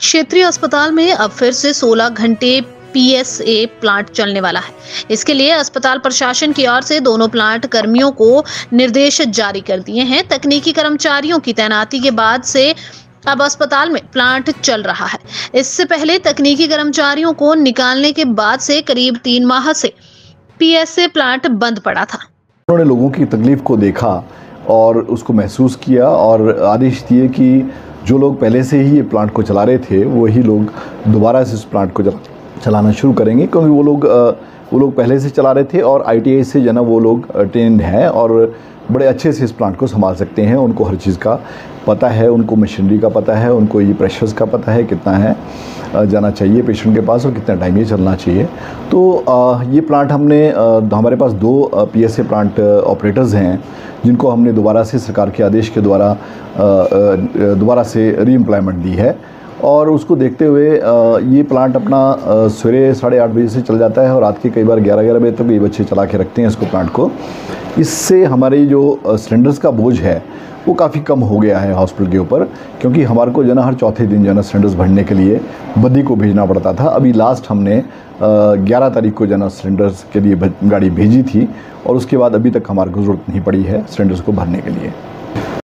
क्षेत्रीय अस्पताल में अब फिर से 16 घंटे पीएसए प्लांट चलने वाला है। इसके लिए अस्पताल प्रशासन की ओर से दोनों प्लांट कर्मियों को निर्देश जारी कर दिए हैं। तकनीकी कर्मचारियों की तैनाती के बाद से अब अस्पताल में प्लांट चल रहा है। इससे पहले तकनीकी कर्मचारियों को निकालने के बाद से करीब 3 माह से पीएसए प्लांट बंद पड़ा था। उन्होंने लोगों की तकलीफ को देखा और उसको महसूस किया और आदेश दिए कि जो लोग पहले से ही ये प्लांट को चला रहे थे वही लोग दोबारा से इस प्लांट को चलाना शुरू करेंगे, क्योंकि वो लोग पहले से चला रहे थे और आईटीआई से जो ना वो लोग ट्रेंड हैं और बड़े अच्छे से इस प्लांट को संभाल सकते हैं। उनको हर चीज़ का पता है, उनको मशीनरी का पता है, उनको ये प्रेशर्स का पता है, कितना है जाना चाहिए पेशेंट के पास और कितना टाइम ये चलना चाहिए। तो ये प्लांट हमारे पास 2 पीएसए प्लांट ऑपरेटर्स हैं जिनको हमने दोबारा से सरकार के आदेश के द्वारा दोबारा से रीएम्प्लॉयमेंट दी है। और उसको देखते हुए ये प्लांट अपना सवेरे 8:30 बजे से चल जाता है और रात के कई बार 11-11 बजे तक ये बच्चे चला के रखते हैं इसको प्लांट को। इससे हमारे जो सिलेंडर्स का बोझ है वो काफ़ी कम हो गया है हॉस्पिटल के ऊपर, क्योंकि हमारे को जो ना हर चौथे दिन जो ना सिलेंडर्स भरने के लिए बद्दी को भेजना पड़ता था। अभी लास्ट हमने 11 तारीख को जो ना सिलेंडर्स के लिए गाड़ी भेजी थी और उसके बाद अभी तक हमारे को ज़रूरत नहीं पड़ी है सिलेंडर्स को भरने के लिए।